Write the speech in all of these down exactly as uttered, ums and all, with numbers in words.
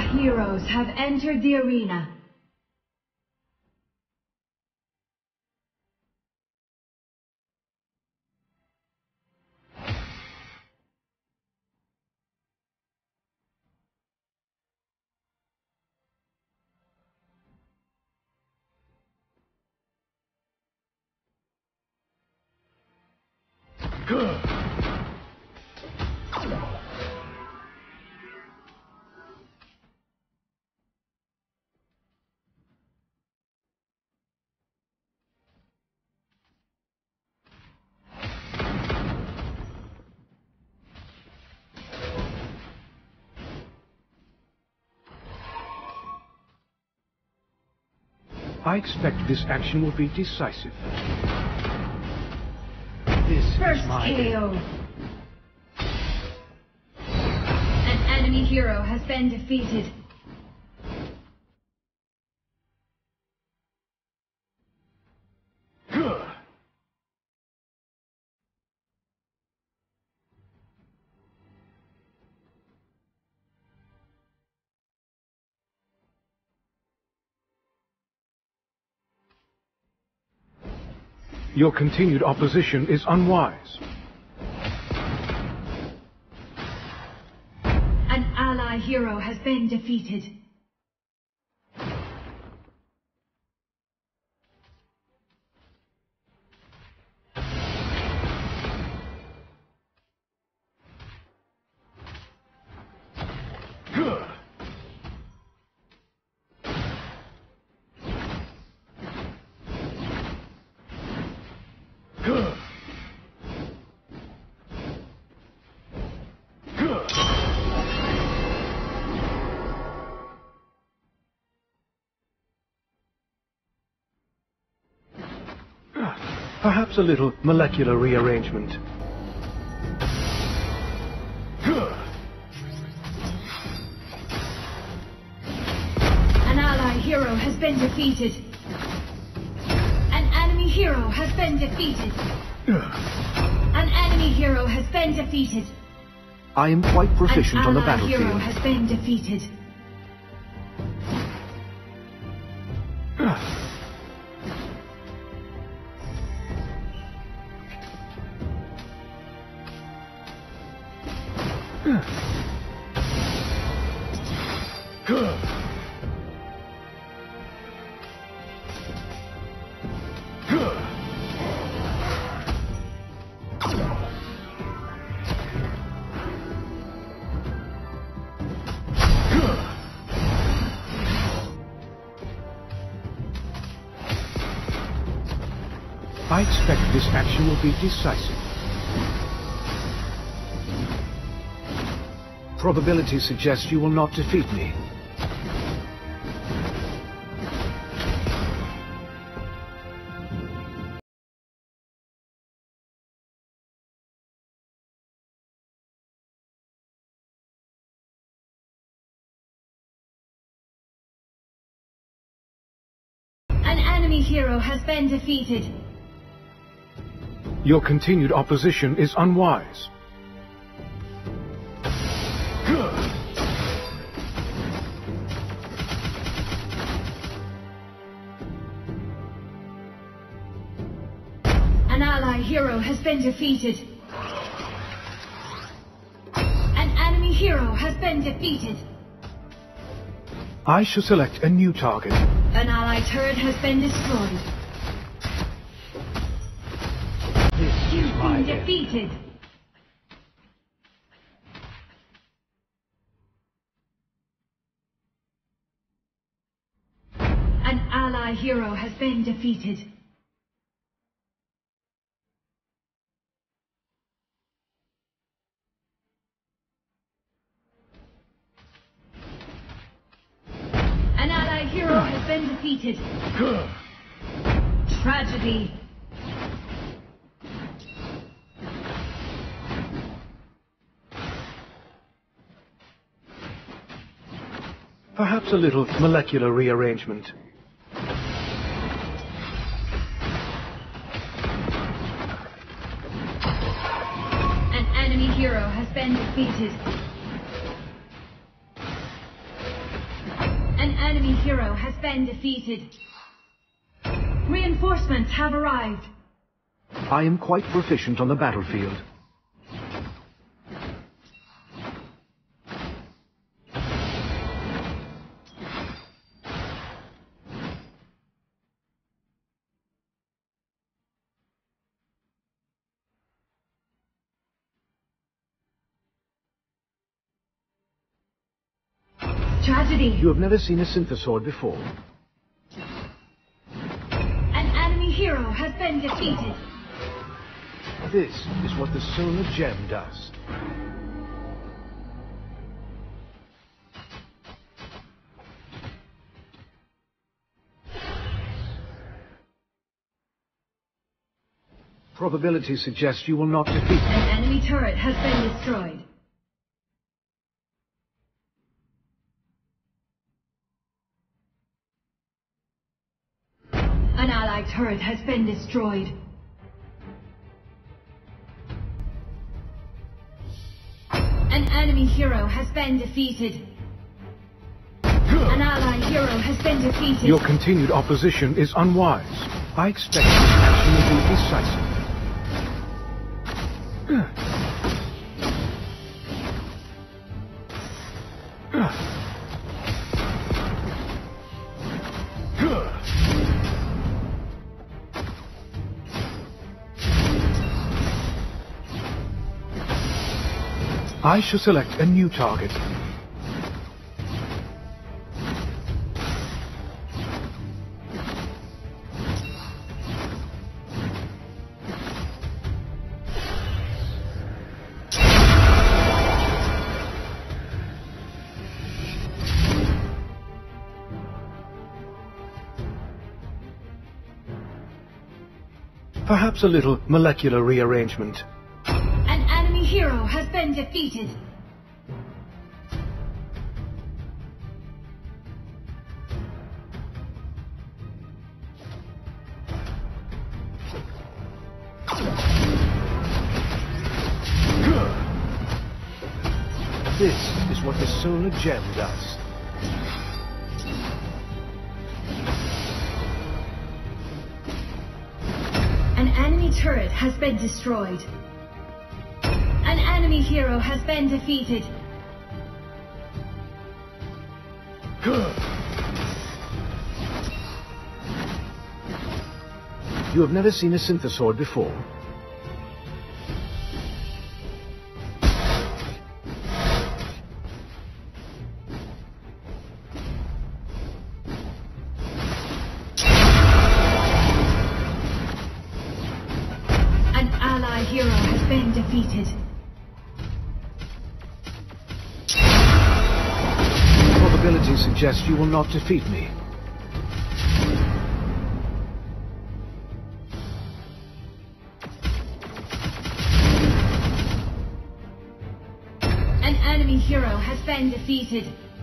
heroes have entered the arena. I expect this action will be decisive. This First is my K O. An enemy hero has been defeated. Your continued opposition is unwise. An ally hero has been defeated. Perhaps a little molecular rearrangement. An ally hero has been defeated. An enemy hero has been defeated. An enemy hero has been defeated. I am quite proficient on the An ally hero battlefield. has been defeated. I expect this action will be decisive. Probability suggests you will not defeat me. An enemy hero has been defeated. Your continued opposition is unwise. An ally hero has been defeated. An enemy hero has been defeated. I shall select a new target. An ally turret has been destroyed. This You've is my been end. defeated. An ally hero has been defeated. An ally hero has been defeated. Tragedy. Perhaps a little molecular rearrangement. An enemy hero has been defeated. hero has been defeated. Reinforcements have arrived. I am quite proficient on the battlefield. Tragedy. You have never seen a synthesword before. An enemy hero has been defeated. This is what the solar gem does. Probability suggests you will not defeat me. An enemy turret has been destroyed. An allied turret has been destroyed. An enemy hero has been defeated. An allied hero has been defeated. Your continued opposition is unwise. I expect this action will be decisive. I shall select a new target. Perhaps a little molecular rearrangement. An enemy hero has been defeated. This is what the solar gem does. An enemy turret has been destroyed. An enemy hero has been defeated. You have never seen a synthesword before. An ally hero has been defeated. Probability suggests you will not defeat me. An enemy hero has been defeated.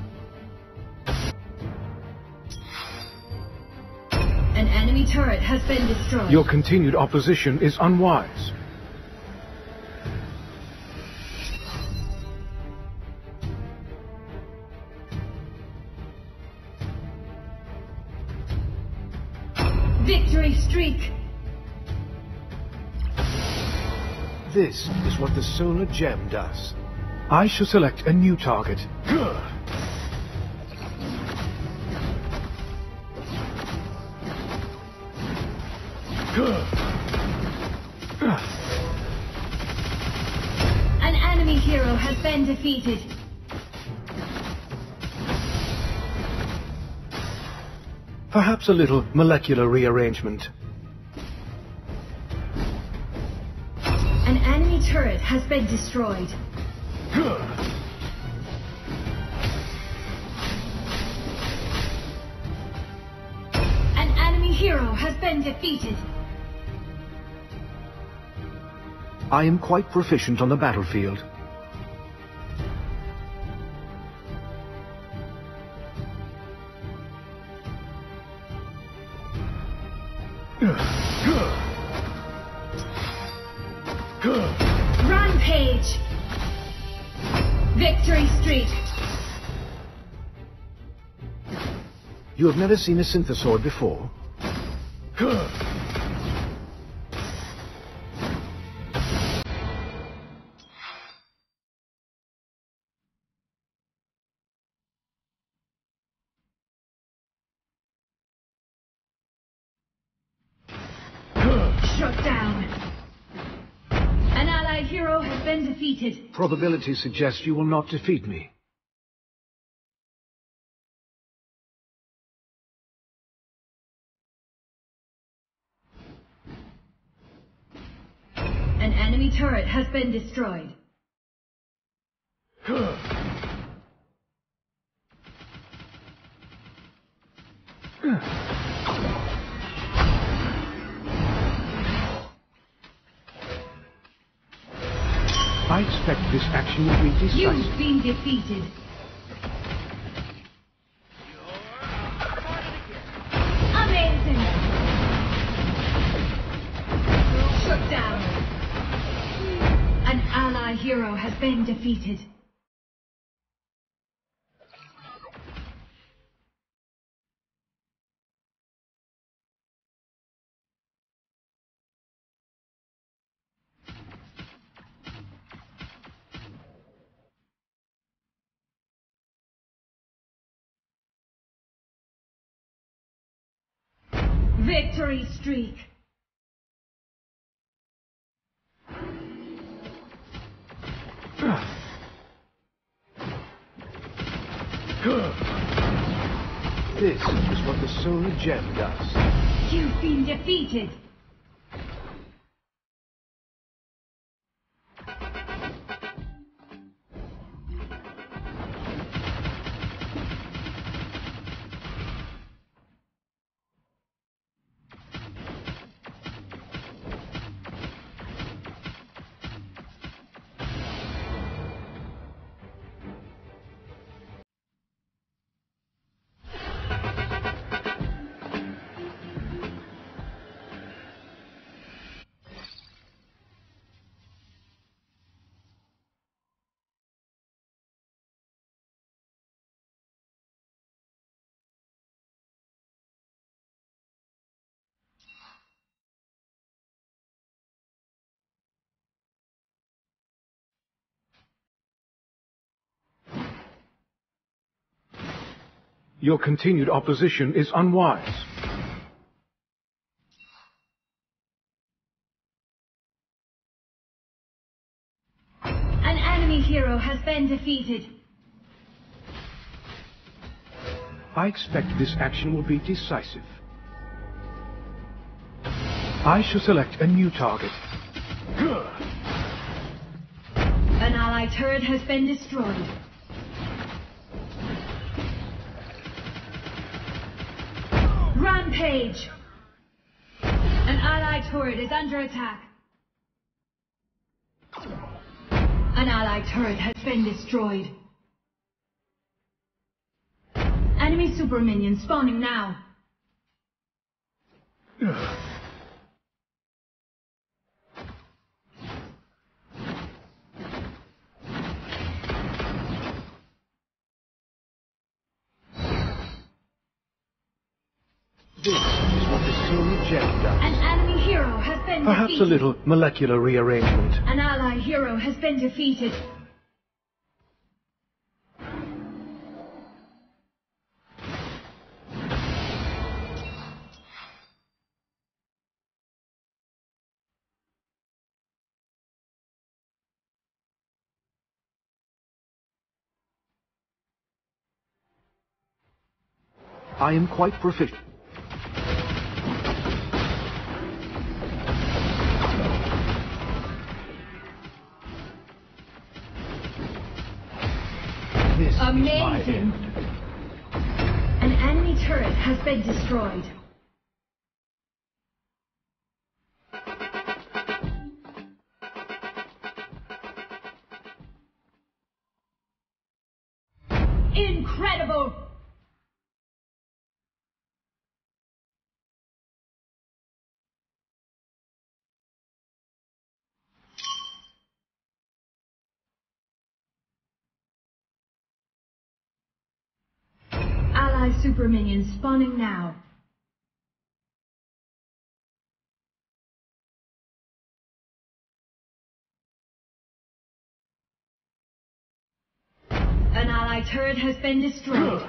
An enemy turret has been destroyed. Your continued opposition is unwise. Victory streak. This is what the solar gem does. I shall select a new target. An enemy hero has been defeated. Perhaps a little molecular rearrangement. An enemy turret has been destroyed. An enemy hero has been defeated. I am quite proficient on the battlefield. Rampage. Victory streak. You have never seen a synthesoid before? Shut down. An allied hero has been defeated. Probability suggests you will not defeat me. An enemy turret has been destroyed. I expect this action will be decisive. You've been defeated. Amazing. Shut down. An ally hero has been defeated. Victory streak. This is what the solar gem does. You've been defeated. Your continued opposition is unwise. An enemy hero has been defeated. I expect this action will be decisive. I shall select a new target. An allied turret has been destroyed. Rampage! An allied turret is under attack. An allied turret has been destroyed. Enemy super minions spawning now. This is what the solar gem does. An enemy hero has been Perhaps defeated. a little molecular rearrangement. An allied hero has been defeated. I am quite proficient. This is my Amazing. end. An enemy turret has been destroyed. Incredible! Allied ally super minions spawning now. An ally turret has been destroyed.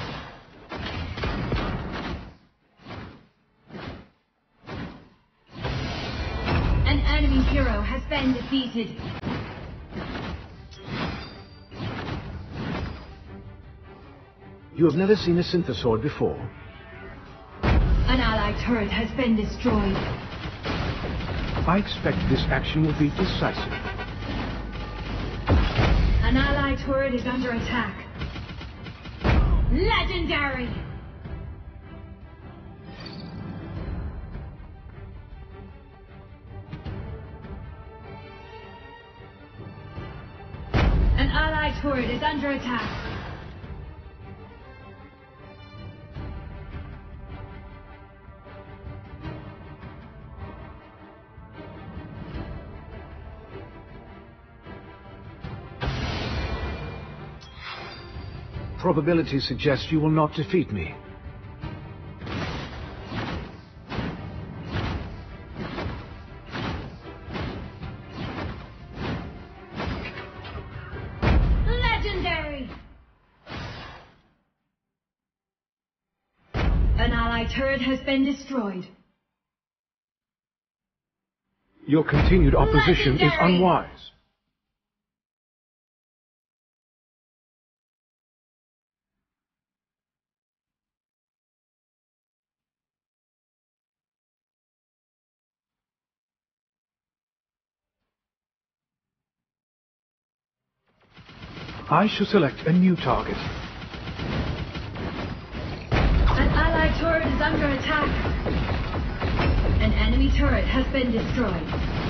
An enemy hero has been defeated. You have never seen a synthesword before. An ally turret has been destroyed. I expect this action will be decisive. An ally turret is under attack. Legendary! An ally turret is under attack. Probability suggests you will not defeat me. Legendary! An ally turret has been destroyed. Your continued opposition is Legendary! unwise. I shall select a new target. An ally turret is under attack. An enemy turret has been destroyed.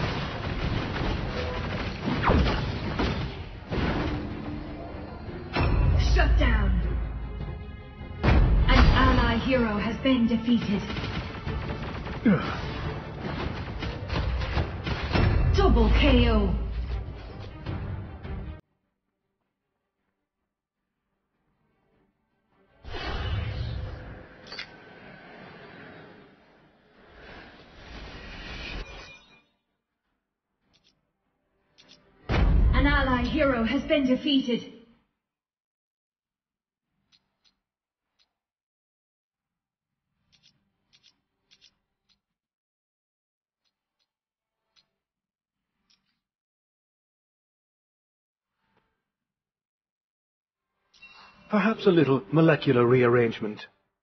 Shut down. An ally hero has been defeated. Double K O. An ally hero has been defeated. Perhaps a little molecular rearrangement.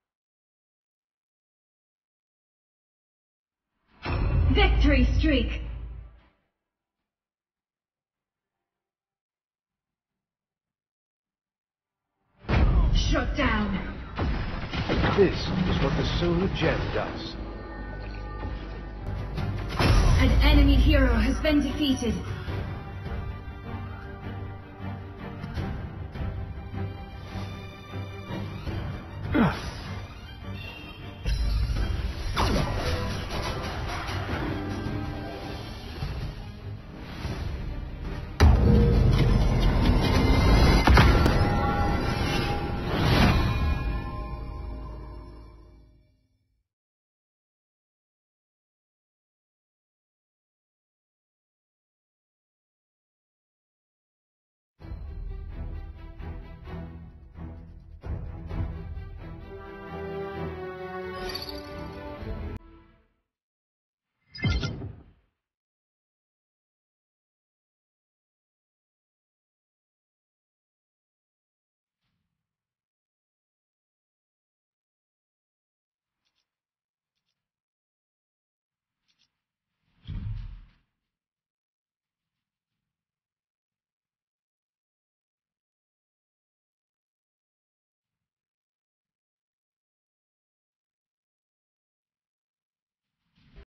Victory streak. Shut down. This is what the solar gem does. An enemy hero has been defeated.